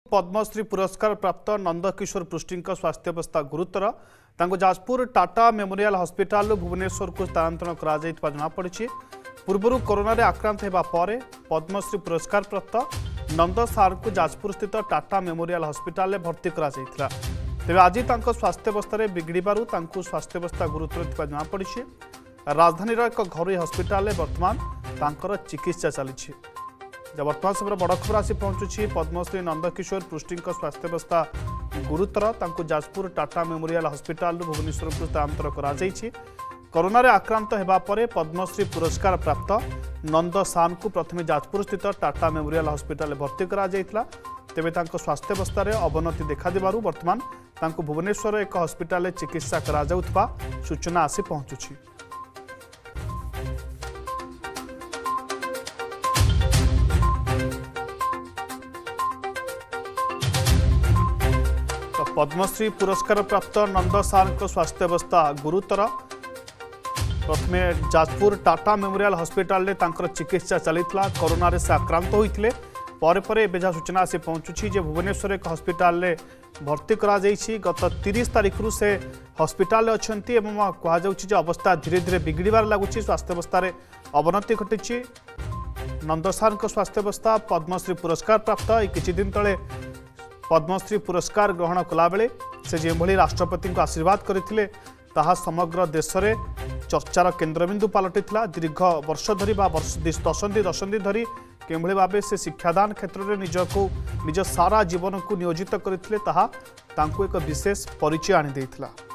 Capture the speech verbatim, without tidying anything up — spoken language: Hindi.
पद्मश्री पुरस्कार प्राप्त नंदकिशोर पृष्टि स्वास्थ्य अवस्था गुरुतर तांको जाजपुर टाटा मेमोरियल हॉस्पिटल भुवनेश्वर को स्थानांतरण करा जनापड़ी। पूर्व कोरोना रे आक्रांत होगा पर पद्मश्री पुरस्कार प्राप्त नंद सार को जाजपुर स्थित टाटा मेमोरियल हॉस्पिटल भर्ती करा तेज आज स्वास्थ्य अवस्था बिगड़बार स्वास्थ्य अवस्था गुरुतर जनापड़ी। राजधानी एक घर हॉस्पिटल बर्तमान चिकित्सा चली। वर्तमान समय बड़ खबर आसी पहुंचुछि पद्मश्री नंदकिशोर पृष्टि स्वास्थ्य अवस्था गुरुतर तांको जाजपुर टाटा मेमोरियल हॉस्पिटल भुवनेश्वर को स्थानांतर करा जायछि। कोरोना रे आक्रांत हेबा परे पद्मश्री पुरस्कार प्राप्त नंद सान को प्रथमे जाजपुर स्थित टाटा मेमोरियल हॉस्पिटल भर्ती करा जायतिला। तेबे तांको स्वास्थ्य अवस्था रे अवनति देखा देबारु वर्तमान तांको भुवनेश्वर एक हॉस्पिटल चिकित्सा करा जाउथबा सूचना आसी पहुंचुछि। पद्मश्री पुरस्कार प्राप्त नंद सार स्वास्थ्य अवस्था गुरुतर प्रथमे जाजपुर टाटा मेमोरियल हॉस्पिटल चिकित्सा चली कोरोना रे से आक्रांत होते पर पर एवं सूचना से पहुंचुछि जे भुवनेश्वर एक हॉस्पिटल भर्ती करा जायछि। गत तीस तारीख रु से हॉस्पिटल अच्छी कहुच्छी अवस्था धीरे धीरे बिगड़बार लगुच स्वास्थ्य अवस्था अवनति घटी। नंद सार स्वास्थ्य अवस्था पद्मश्री पुरस्कार प्राप्त किछि दिन तले पद्मश्री पुरस्कार ग्रहण कला बेले से जो राष्ट्रपति को आशीर्वाद करते ताहा समग्र देश में चर्चार केन्द्रबिंदु पलटि दीर्घ वर्ष धरी दशंधि दशंधि धरी केभली भाव से शिक्षादान क्षेत्र में निजको निज सारा जीवन को नियोजित करते ताहा तांको एक विशेष परिचय आनी देइथिला।